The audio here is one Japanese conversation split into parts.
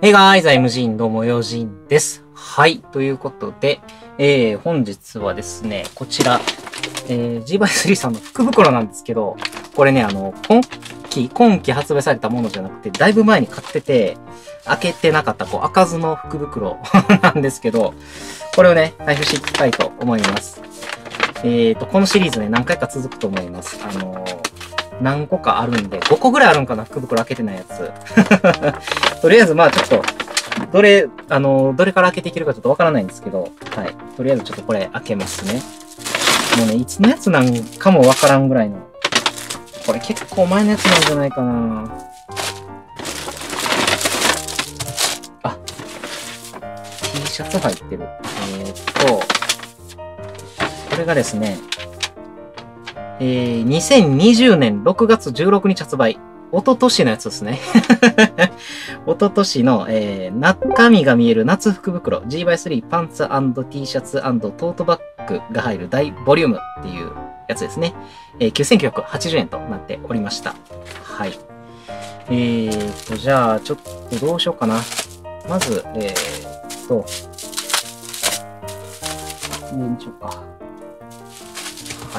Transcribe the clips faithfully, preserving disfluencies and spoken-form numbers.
Hey guys, I'm Jin どうもよじんです。はい。ということで、えー、本日はですね、こちら、えー、ジーバイスリー さんの福袋なんですけど、これね、あの、今期、今期発売されたものじゃなくて、だいぶ前に買ってて、開けてなかった、こう、開かずの福袋なんですけど、これをね、配布していきたいと思います。えーと、このシリーズね、何回か続くと思います。あのー、何個かあるんで、ごこぐらいあるんかな、福袋開けてないやつ。とりあえず、まあちょっと、どれ、あの、どれから開けていけるかちょっとわからないんですけど、はい。とりあえずちょっとこれ開けますね。もうね、いつのやつなんかもわからんぐらいの。これ結構前のやつなんじゃないかな。あ、T シャツ入ってる。えーっと、これがですね、えー、にせんにじゅうねんろくがつじゅうろくにち発売。おととしのやつですね。おととしの、えー、中身が見える夏福袋 ジーバイスリー パンツ&T シャツ&トートバッグが入る大ボリュームっていうやつですね。えー、きゅうせんきゅうひゃくはちじゅうえんとなっておりました。はい。えーと、じゃあ、ちょっとどうしようかな。まず、えーと、上にしようか。はい。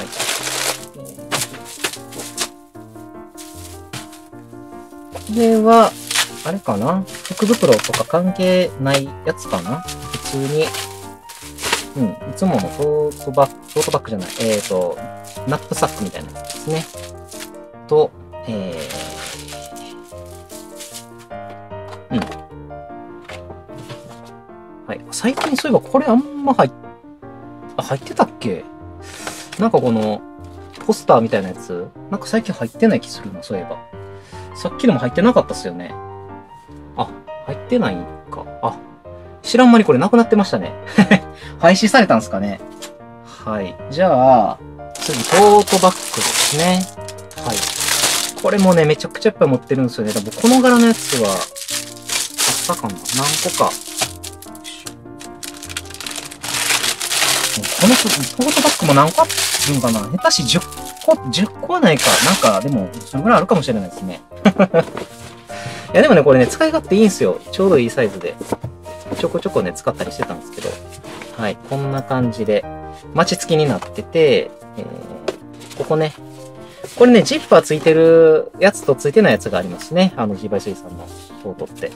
これは、あれかな福袋とか関係ないやつかな普通に。うん。いつものトートバッグ、トートバッグじゃない。えっと、ナップサックみたいなやつですね。と、えー、うん。はい。最近そういえばこれあんま入っ、あ、入ってたっけなんかこの、ポスターみたいなやつなんか最近入ってない気するな、そういえば。さっきのも入ってなかったっすよね。あ、入ってないか。あ、知らん間にこれなくなってましたね。廃止されたんすかね。はい。じゃあ、次、トートバッグですね。はい。これもね、めちゃくちゃやっぱり持ってるんですよね。でもこの柄のやつは、あったかな何個か。このトートバッグも何個あるんかな下手しじゅっこ、じゅっこはないか。なんか、でも、それぐらいあるかもしれないですね。いや、でもね、これね、使い勝手いいんすよ。ちょうどいいサイズで。ちょこちょこね、使ったりしてたんですけど。はい。こんな感じで、マチ付きになってて、えー、ここね。これね、ジッパーついてるやつとついてないやつがありますね。あの、ジーバイスリー さんのトートって。よ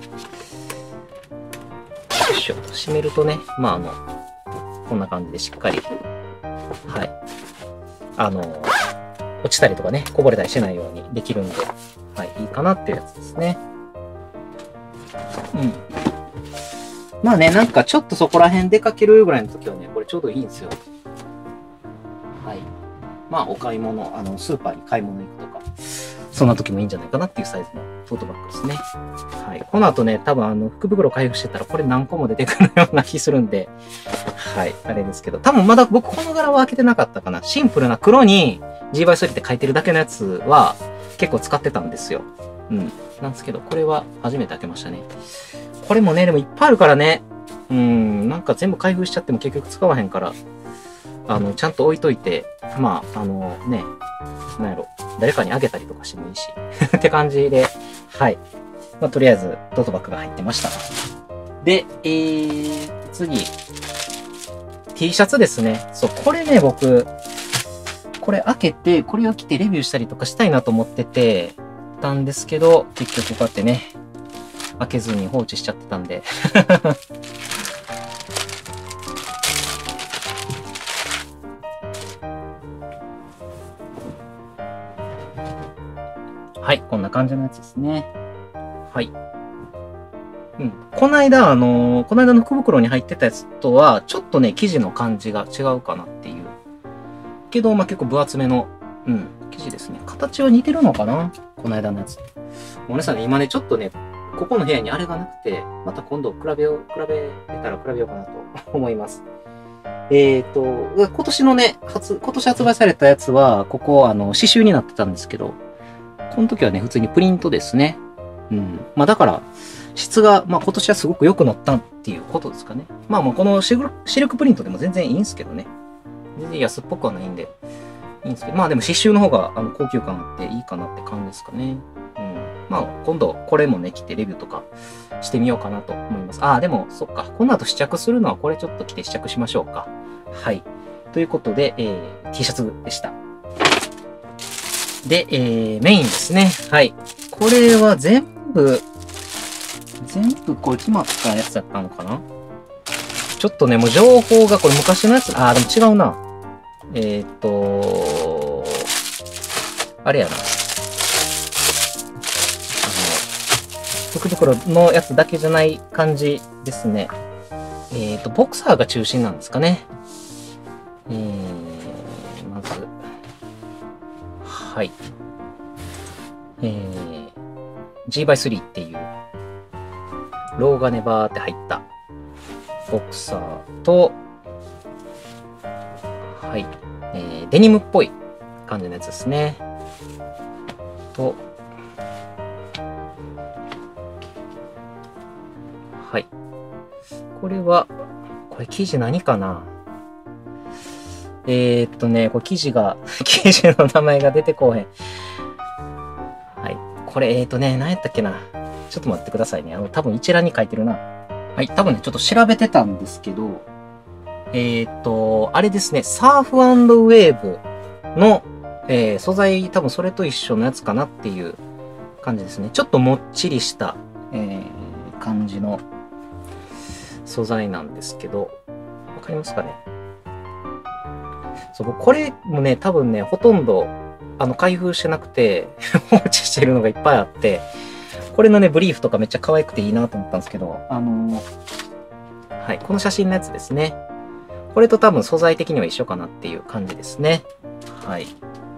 いしょ。閉めるとね、まあ、あの、こんな感じでしっかり、はい。あの、落ちたりとかね、こぼれたりしないようにできるんで、はい、いいかなっていうやつですね。うん。まあね、なんかちょっとそこら辺出かけるぐらいの時はね、これちょうどいいんですよ。はい。まあ、お買い物、あの、スーパーに買い物行くとか、そんな時もいいんじゃないかなっていうサイズのトートバッグですね。はい。この後ね、多分あの、福袋開封してたらこれ何個も出てくるような気するんで、はい。あれですけど、多分まだ僕この柄は開けてなかったかな。シンプルな黒に ジーバイスリー って書いてるだけのやつは結構使ってたんですよ。うん。なんですけど、これは初めて開けましたね。これもね、でもいっぱいあるからね。うん、なんか全部開封しちゃっても結局使わへんから、あの、ちゃんと置いといて、まあ、あのね、なんやろ、誰かにあげたりとかしてもいいし、って感じで、はい。まあ、とりあえず、トートバッグが入ってました。で、えー、次、T シャツですね。そう、これね、僕、これ開けて、これを着てレビューしたりとかしたいなと思ってて、たんですけど、結局こうやってね、開けずに放置しちゃってたんで。はい、こんな感じのやつですね。はい。うん。この間、あのー、この間の福袋に入ってたやつとは、ちょっとね、生地の感じが違うかなっていう。けど、まあ、結構分厚めの、うん、生地ですね。形は似てるのかなこの間のやつ。ごめんなさいね、今ね、ちょっとね、ここの部屋にあれがなくて、また今度比べよう、比べたら比べようかなと思います。えっと、今年のね、初、今年発売されたやつは、ここ、あの、刺繍になってたんですけど、この時はね、普通にプリントですね。うん。まあだから、質が、まあ今年はすごく良くなったっていうことですかね。まあまあこのシルクプリントでも全然いいんですけどね。全然安っぽくはないんで、いいんですけど、まあでも刺繍の方があの高級感あっていいかなって感じですかね。うん。 まあ、今度これもね、着てレビューとかしてみようかなと思います。ああ、でも、そっか。この後試着するのはこれちょっと着て試着しましょうか。はい。ということで、えー、T シャツでした。で、えー、メインですね。はい。これは全部、全部これ決まったやつだったのかな？ちょっとね、もう情報がこれ昔のやつ、ああ、でも違うな。えーっと、あれやな。あの、福袋のやつだけじゃない感じですね。えーっと、ボクサーが中心なんですかね。えー、まず、はい。えー、ジーバイスリー っていう、ローがねバーって入ったボクサーと、はい、えー、デニムっぽい感じのやつですね。と、はい。これは、これ生地何かな？えー、っとね、これ生地が、生地の名前が出てこうへん。はい。これ、えー、っとね、何やったっけな。ちょっと待ってくださいね。あの、多分一覧に書いてるな。はい。多分ね、ちょっと調べてたんですけど、えー、っと、あれですね、サーフ&ウェーブの、えー、素材、多分それと一緒のやつかなっていう感じですね。ちょっともっちりした、えー、感じの素材なんですけど、わかりますかね？そう、これもね、多分ね、ほとんど、あの、開封してなくて、放置してるのがいっぱいあって、これのね、ブリーフとかめっちゃ可愛くていいなと思ったんですけど、あのー、はい、この写真のやつですね。これと多分素材的には一緒かなっていう感じですね。はい。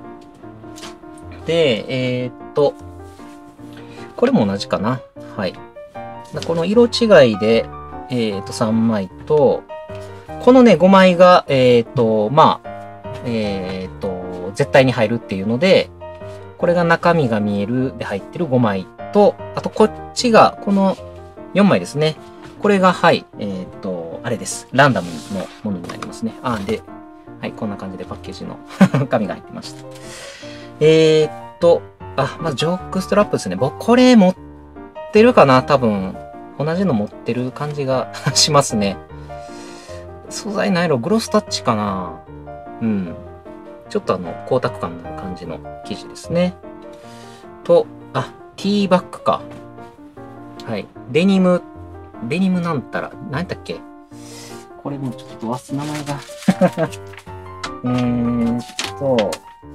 で、えー、っと、これも同じかな。はい。この色違いで、えー、っと、さんまいと、このね、ごまいが、えー、っと、まあ、えー、っと、絶対に入るっていうので、これが中身が見えるで入ってるごまいと、あとこっちが、このよんまいですね。これが、はい、えー、っと、あれです。ランダムのものになりますね。あ、で、はい、こんな感じでパッケージの紙が入ってました。えー、っと、あ、まずジョークストラップですね。僕、これ持ってるかな？多分、同じの持ってる感じがしますね。素材何やろ？グロスタッチかな？うん。ちょっとあの、光沢感のある感じの生地ですね。と、あ、ティーバッグか。はい。デニム、デニムなんたら、何やったっけ？これもちょっと忘れ、名前が。えーっと、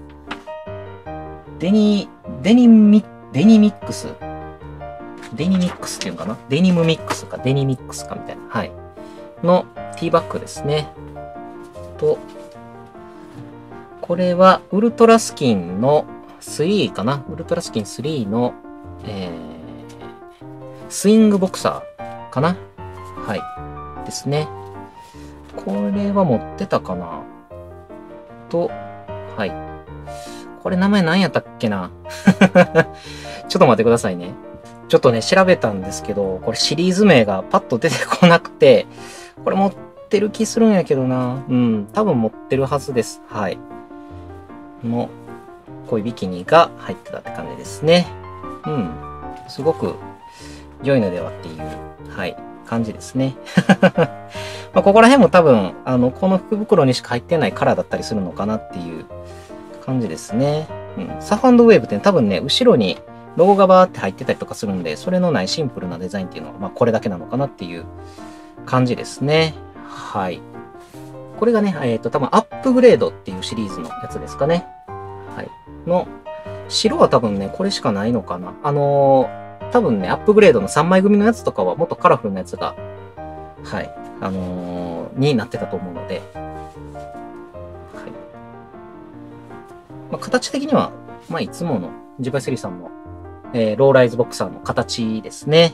デニ、デニミ、デニミックス。デニミックスっていうのかな？デニムミックスか、デニミックスかみたいな。はい。のティーバッグですね。と、これはウルトラスキンのスリーかな？ウルトラスキンスリーの、えー、スイングボクサーかな？はい。ですね。これは持ってたかな？と、はい。これ名前何やったっけな？ちょっと待ってくださいね。ちょっとね、調べたんですけど、これシリーズ名がパッと出てこなくて、これ持ってる気するんやけどな。うん、多分持ってるはずです。はい。の、こういうビキニが入ってたって感じですね。うん。すごく良いのではっていう、はい、感じですね。まあここら辺も多分、あの、この福袋にしか入ってないカラーだったりするのかなっていう感じですね。うん。サファンドウェーブって多分ね、後ろにロゴがバーって入ってたりとかするんで、それのないシンプルなデザインっていうのは、まあこれだけなのかなっていう感じですね。はい。これがね、えっと、多分アップグレードっていうシリーズのやつですかね。はい。の、白は多分ね、これしかないのかな。あのー、多分ね、アップグレードのさんまい組のやつとかはもっとカラフルなやつが、はい、あのー、になってたと思うので、はい。まあ、形的には、まあ、いつものジーバイスリーさんの、えー、ローライズボクサーの形ですね。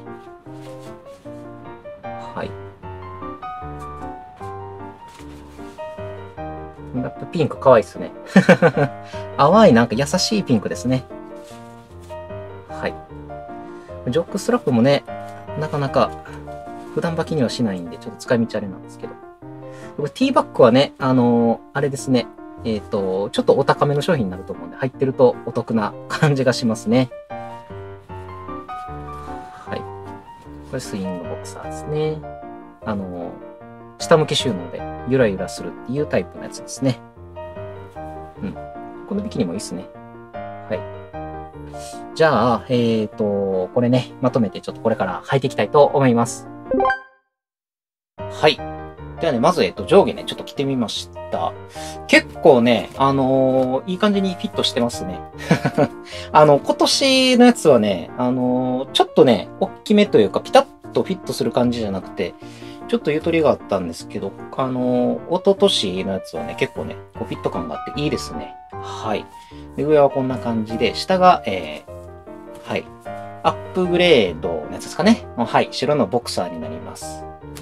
はい。やっぱピンク可愛いですね。淡いなんか優しいピンクですね。はい。ジョックストラップもね、なかなか普段履きにはしないんで、ちょっと使い道あれなんですけど。ティーバッグはね、あのー、あれですね。えっと、ちょっとお高めの商品になると思うんで、入ってるとお得な感じがしますね。 れスイングボクサーですね。あの、下向き収納でゆらゆらするっていうタイプのやつですね。うん。このビキニもいいっすね。はい。じゃあ、えっと、これね、まとめてちょっとこれから履いていきたいと思います。はい。ではね、まず、えっと、上下ね、ちょっと着てみました。結構ね、あのー、いい感じにフィットしてますね。あの、今年のやつはね、あのー、ちょっとね、大きめというか、ピタッとフィットする感じじゃなくて、ちょっとゆとりがあったんですけど、あのー、一昨年のやつはね、結構ね、こうフィット感があっていいですね。はい。で、上はこんな感じで、下が、えー、はい。アップグレードのやつですかね。はい。白のボクサーになります。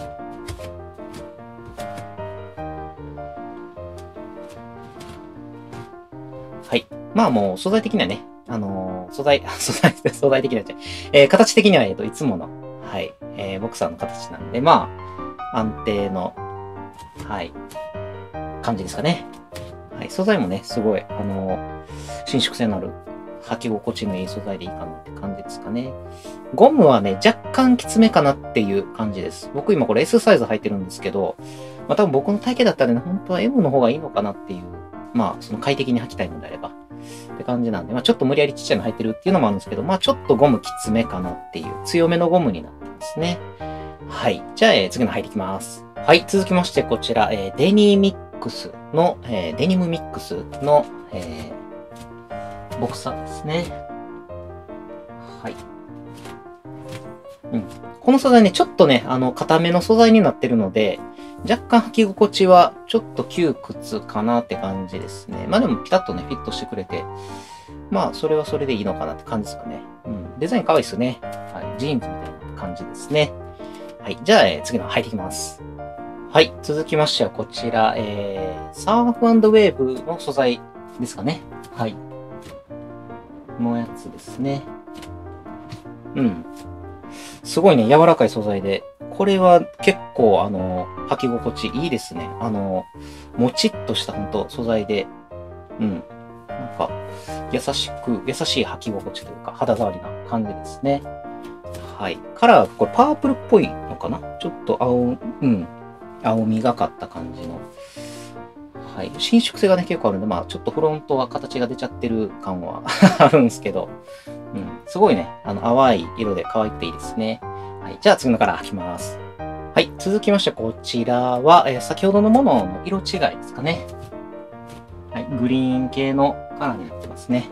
はい。まあもう素材的にはね、あのー、素材、素材、素材的にはじゃ、えー、形的には、えっと、いつもの、はい、えー、ボクサーの形なんで、まあ、安定の、はい、感じですかね。はい。素材もね、すごい、あのー、伸縮性のある、履き心地のいい素材でいいかなって感じですかね。ゴムはね、若干きつめかなっていう感じです。僕今これ エス サイズ履いてるんですけど、まあ多分僕の体型だったらね、本当は エム の方がいいのかなっていう、まあその快適に履きたいのであれば。って感じなんで、まあちょっと無理やりちっちゃいの履いてるっていうのもあるんですけど、まあちょっとゴムきつめかなっていう、強めのゴムになってますね。はい。じゃあ、えー、次の履いていきます。はい。続きまして、こちら、えー、デニーミックスの、えー、デニムミックスの、えー、ボクサーですね。はい。うん。この素材ね、ちょっとね、あの、硬めの素材になってるので、若干履き心地はちょっと窮屈かなって感じですね。まあでもピタッとね、フィットしてくれて、まあそれはそれでいいのかなって感じですかね。うん。デザイン可愛いですね。はい。ジーンズみたいな感じですね。はい。じゃあ、えー、次の履いていきます。はい。続きましてはこちら、えー、サーフ&ウェーブの素材ですかね。はい。のやつですね。うん。すごいね、柔らかい素材で、これは結構、あの、履き心地いいですね。あの、もちっとした本当素材で、うん。なんか、優しく、優しい履き心地というか、肌触りな感じですね。はい。カラー、これパープルっぽいのかな？ちょっと青、うん。青みがかった感じの。はい。伸縮性がね、結構あるんで、まあ、ちょっとフロントは形が出ちゃってる感はあるんですけど、うん。すごいね、あの、淡い色で可愛くていいですね。はい。じゃあ次のカラー履きます。はい。続きまして、こちらは、えー、先ほどのものの色違いですかね。はい。グリーン系のカラーになってますね。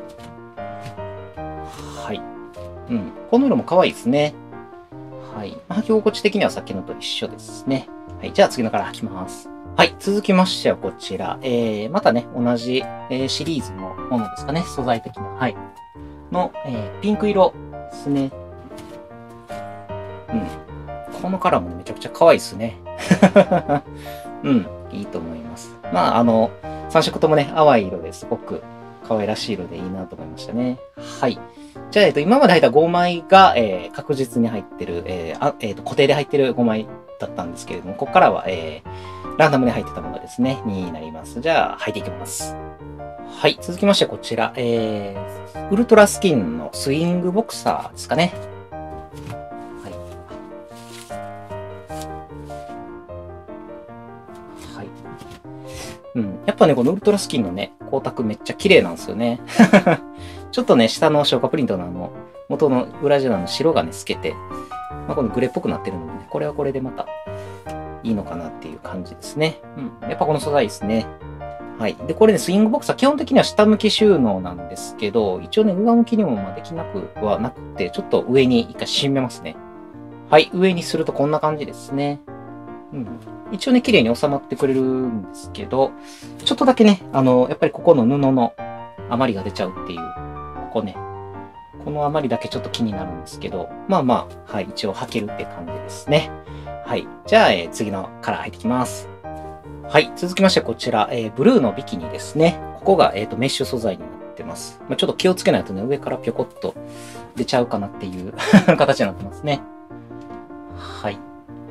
はい。うん。この色も可愛いですね。はい。履き心地的にはさっきのと一緒ですね。はい。じゃあ次のカラー履きます。はい。続きましてはこちら。えー、またね、同じ、えー、シリーズのものですかね。素材的な。はい。の、えー、ピンク色ですね。うん。このカラーもね、めちゃくちゃ可愛いですね。うん。いいと思います。まあ、あの、さん色ともね、淡い色ですごく可愛らしい色でいいなと思いましたね。はい。じゃあ、えっと、今まで入ったごまいが、えー、確実に入ってる、えーあえーと、固定で入ってるごまいだったんですけれども、ここからは、えー、ランダムで入ってたものですね、になります。じゃあ、履いていきます。はい。続きまして、こちら、えー、ウルトラスキンのスイングボクサーですかね。はい。はい。うん。やっぱね、このウルトラスキンのね、光沢めっちゃ綺麗なんですよね。ちょっとね、下の消化プリントのあの、元の裏地の白がね、透けて、まあ、このグレーっぽくなってるのでね、これはこれでまたいいのかなっていう感じですね。うん。やっぱこの素材ですね。はい。で、これね、スイングボクサー、基本的には下向き収納なんですけど、一応ね、上向きにもまあできなくはなくて、ちょっと上に一回締めますね。はい。上にするとこんな感じですね。うん。一応ね、綺麗に収まってくれるんですけど、ちょっとだけね、あの、やっぱりここの布の余りが出ちゃうっていう、ここね、この余りだけちょっと気になるんですけど、まあまあ、はい、一応履けるって感じですね。はい。じゃあ、えー、次のカラー入ってきます。はい。続きましてこちら、えー、ブルーのビキニですね。ここが、えっと、メッシュ素材になってます。まあ、ちょっと気をつけないとね、上からぴょこっと出ちゃうかなっていう形になってますね。はい。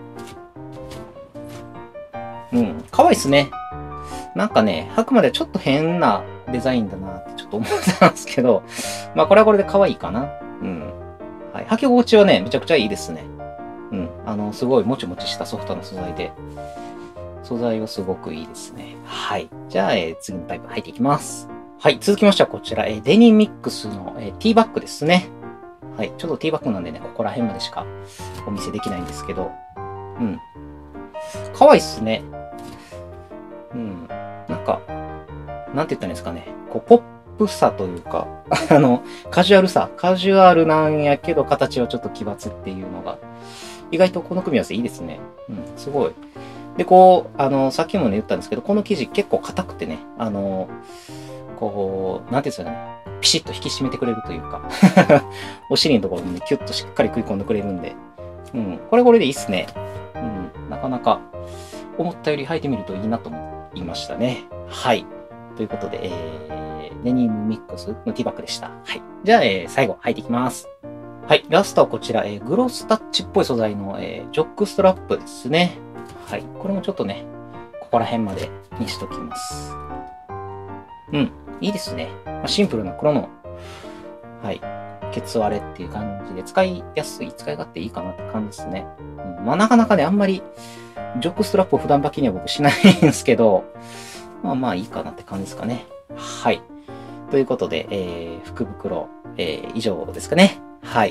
うん。可愛いっすね。なんかね、履くまでちょっと変なデザインだなってちょっと思ってたんですけど、まあこれはこれで可愛いかな。うん。はい。履き心地はね、めちゃくちゃいいですね。 あの、すごいもちもちしたソフトな素材で、素材はすごくいいですね。はい。じゃあ、えー、次のタイプ入っていきます。はい。続きましてはこちら、えー、デニミックスの、えー、ティーバッグですね。はい。ちょっとティーバッグなんでね、ここら辺までしかお見せできないんですけど、うん。かわいいっすね。うん。なんか、なんて言ったらいいんですかね。こう、ポップさというか、あの、カジュアルさ。カジュアルなんやけど、形はちょっと奇抜っていうのが、意外とこの組み合わせいいですね。うん、すごい。で、こう、あの、さっきもね言ったんですけど、この生地結構硬くてね、あの、こう、なんていうんですかね、ピシッと引き締めてくれるというか、お尻のところにね、キュッとしっかり食い込んでくれるんで、うん、これこれでいいっすね。うん、なかなか、思ったより履いてみるといいなと思いましたね。はい。ということで、えー、デニムミックスのティーバッグでした。はい。じゃあ、えー、最後、履いていきます。はい。ラストはこちら、えー、グロスタッチっぽい素材の、えー、ジョックストラップですね。はい。これもちょっとね、ここら辺までにしときます。うん。いいですね。まあ、シンプルな黒の、はい。ケツ割れっていう感じで、使いやすい、使い勝手いいかなって感じですね。うん、まあ、なかなかね、あんまり、ジョックストラップを普段履きには僕しないんですけど、まあまあいいかなって感じですかね。はい。ということで、えー、福袋、えー、以上ですかね。はい。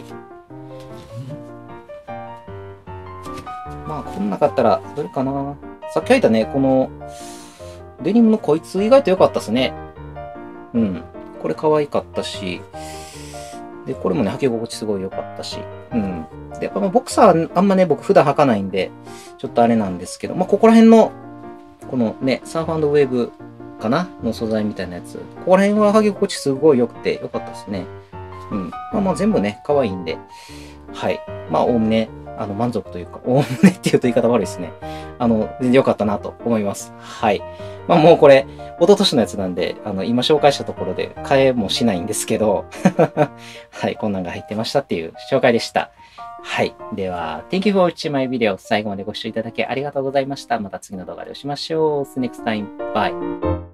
まあ、こんなかったら、どれかな。さっき書いたね、この、デニムのこいつ意外と良かったですね。うん。これ可愛かったし、で、これもね、履き心地すごい良かったし、うん。で、やっぱボクサーあんまね、僕普段履かないんで、ちょっとあれなんですけど、まあ、ここら辺の、このね、サーフ&ウェーブかなの素材みたいなやつ。ここら辺は履き心地すごい良くて良かったですね。うん。まあまあ全部ね、可愛いんで、はい。まあ、おおむね、あの、満足というか、おおむねって言うと言い方悪いですね。あの、全然良かったなと思います。はい。まあもうこれ、一昨年のやつなんで、あの、今紹介したところで買えもしないんですけど、はい、こんなんが入ってましたっていう紹介でした。はい。では、Thank you for watching my video. 最後までご視聴いただきありがとうございました。また次の動画でお会いしましょう。See you next time. Bye.